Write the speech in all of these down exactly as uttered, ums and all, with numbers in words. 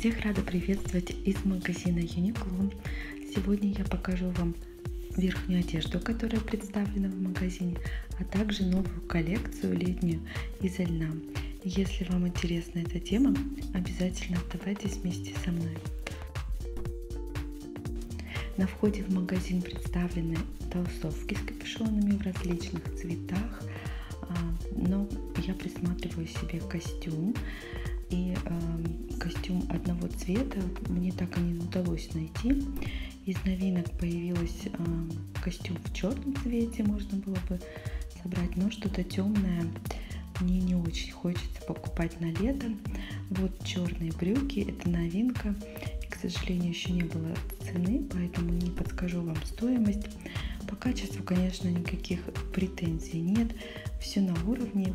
Всех рада приветствовать из магазина Uniqlo. Сегодня я покажу вам верхнюю одежду, которая представлена в магазине, а также новую коллекцию летнюю из льна. Если вам интересна эта тема, обязательно оставайтесь вместе со мной. На входе в магазин представлены толстовки с капюшонами в различных цветах, но я присматриваю себе костюм. И э, костюм одного цвета мне так и не удалось найти. Из новинок появилась э, костюм в черном цвете, можно было бы собрать, но что-то темное мне не очень хочется покупать на лето. Вот черные брюки, это новинка. И, к сожалению, еще не было цены, поэтому не подскажу вам стоимость. По качеству, конечно, никаких претензий нет, все на уровне.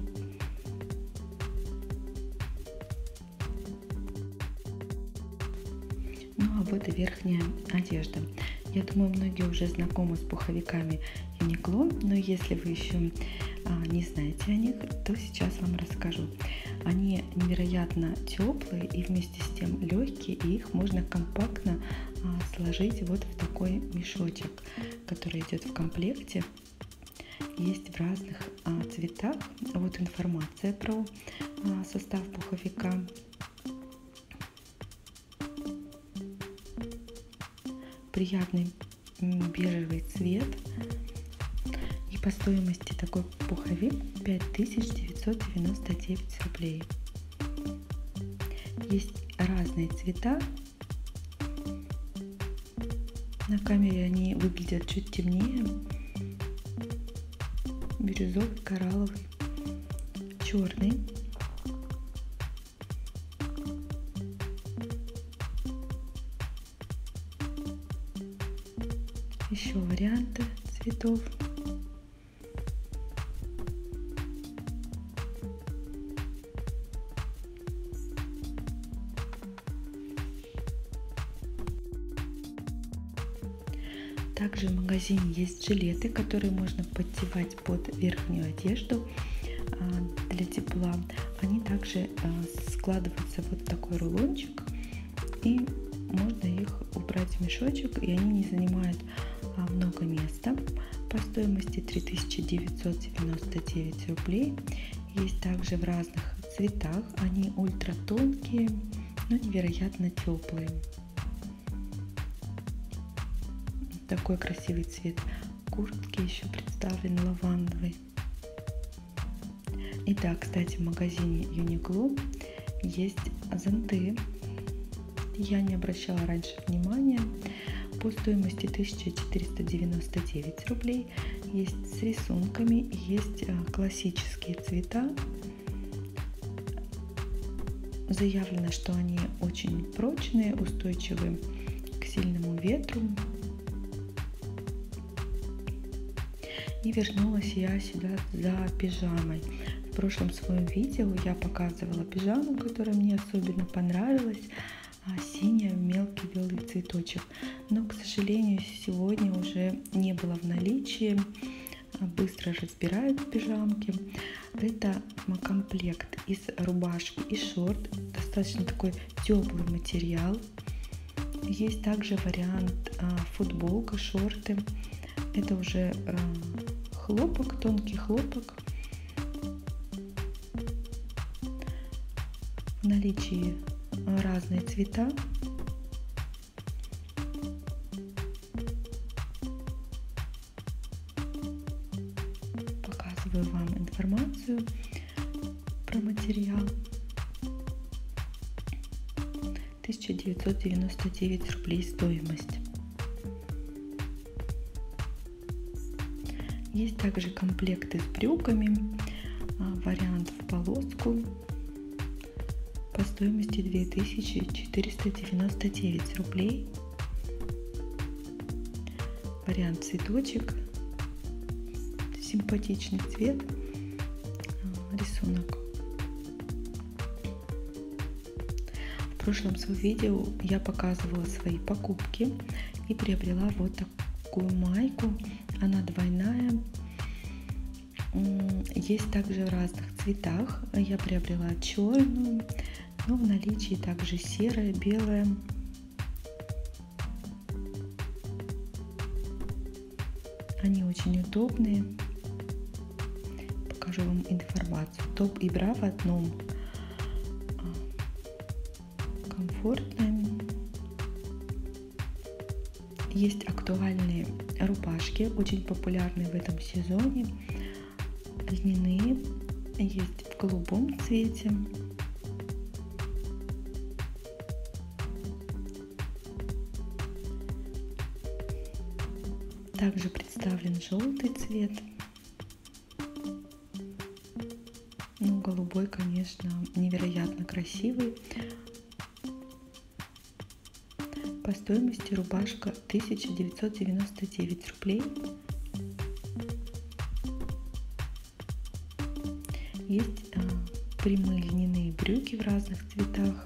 Ну а вот и верхняя одежда. Я думаю, многие уже знакомы с пуховиками Uniqlo, но если вы еще а, не знаете о них, то сейчас вам расскажу. Они невероятно теплые и вместе с тем легкие, и их можно компактно а, сложить вот в такой мешочек, который идет в комплекте. Есть в разных а, цветах. Вот информация про а, состав пуховика. Приятный бежевый цвет. И по стоимости такой пуховик пять тысяч девятьсот девяносто девять рублей. Есть разные цвета. На камере они выглядят чуть темнее. Бирюзовый, коралловый, черный. Еще варианты цветов. Также в магазине есть жилеты, которые можно поддевать под верхнюю одежду для тепла. Они также складываются вот в такой рулончик, и можно их убрать в мешочек, и они не занимают много места. По стоимости три тысячи девятьсот девяносто девять рублей. Есть также в разных цветах. Они ультра тонкие, но невероятно теплые. Такой красивый цвет куртки еще представлен лавандовый. Итак, кстати, в магазине Uniqlo есть зонты. Я не обращала раньше внимания. По стоимости тысяча четыреста девяносто девять рублей. Есть с рисунками, есть классические цвета. Заявлено, что они очень прочные, устойчивы к сильному ветру. И вернулась я сюда за пижамой. В прошлом своем видео я показывала пижаму, которая мне особенно понравилась. Синяя, мелкий белый цветочек. Но, к сожалению, сегодня уже не было в наличии. Быстро разбирают пижамки. Это комплект из рубашки и шорт. Достаточно такой теплый материал. Есть также вариант футболка, шорты. Это уже хлопок, тонкий хлопок. В наличии разные цвета. Показываю вам информацию про материал. тысяча девятьсот девяносто девять рублей стоимость. Есть также комплекты с брюками. Вариант в полоску. По стоимости две тысячи четыреста девяносто девять рублей. Вариант цветочек. Симпатичный цвет. Рисунок. В прошлом своем видео я показывала свои покупки и приобрела вот такую майку. Она двойная. Есть также в разных цветах. Я приобрела черную, Но в наличии также серая, белая. Они очень удобные. Покажу вам информацию. Топ и бра в одном. Комфортные. Есть актуальные рубашки, очень популярные в этом сезоне. Льняные. Есть в голубом цвете. Также представлен желтый цвет. Ну, голубой, конечно, невероятно красивый. По стоимости рубашка тысяча девятьсот девяносто девять рублей. Есть а, прямые льняные брюки в разных цветах.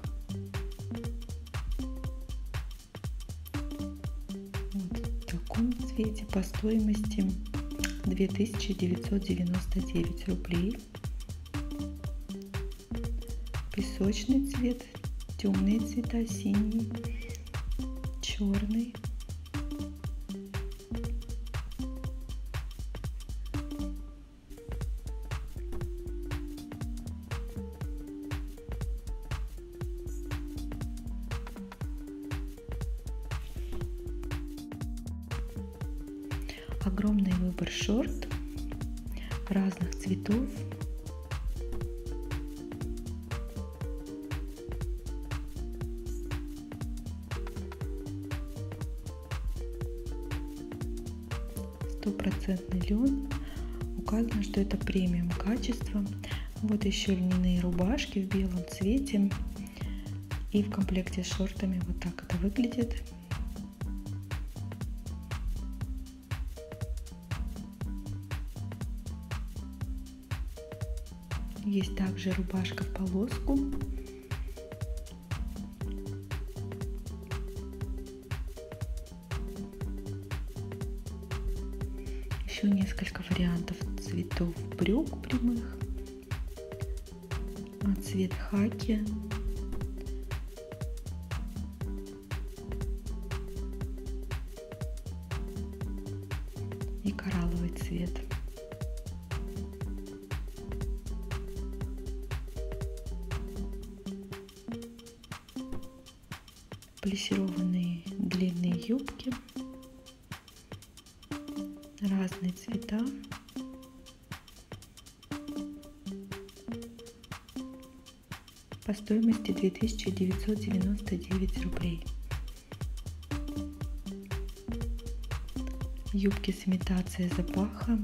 Вот в таком цвете по стоимости две тысячи девятьсот девяносто девять рублей. Песочный цвет, темные цвета, синий, черный. Огромный выбор шорт разных цветов. Стопроцентный лен. Указано, что это премиум качество. Вот еще льняные рубашки в белом цвете. И в комплекте с шортами вот так это выглядит. Есть также рубашка в полоску. Еще несколько вариантов цветов брюк прямых. Цвет хаки. И коралловый цвет. Плессированные длинные юбки, разные цвета. По стоимости две тысячи девятьсот девяносто девять рублей. Юбки с имитацией запаха.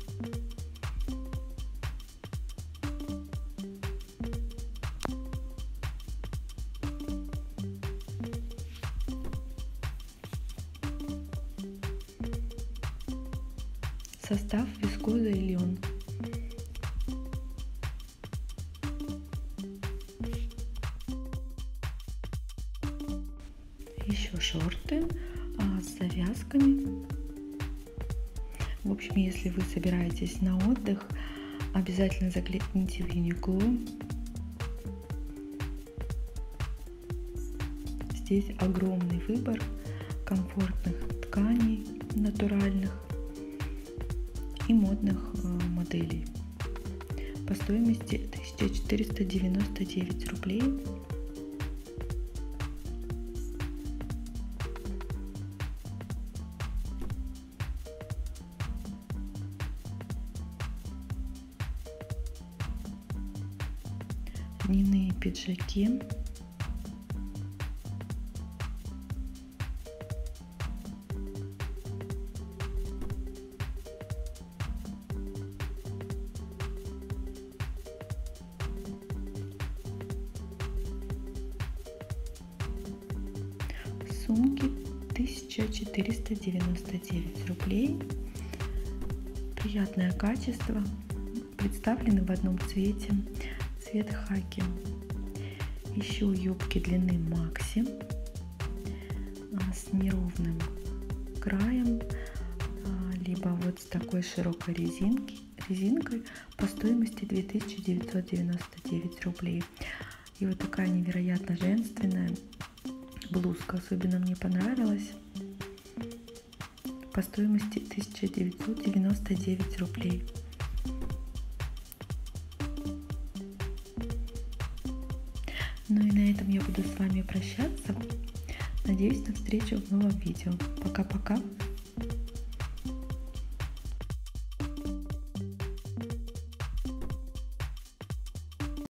Состав: вискоза и лен. Еще шорты а, с завязками. В общем, если вы собираетесь на отдых, обязательно загляните в Юникло. Здесь огромный выбор комфортных тканей натуральных и модных э, моделей. По стоимости тысяча четыреста девяносто девять рублей. Льняные пиджаки. Сумки тысяча четыреста девяносто девять рублей. Приятное качество. Представлены в одном цвете. Цвет хаки. Еще юбки длины макси с неровным краем, либо вот с такой широкой резинки, резинкой по стоимости две тысячи девятьсот девяносто девять рублей. И вот такая невероятно женственная блузка особенно мне понравилась. По стоимости тысяча девятьсот девяносто девять рублей. Ну и на этом я буду с вами прощаться. Надеюсь на встречу в новом видео. Пока-пока.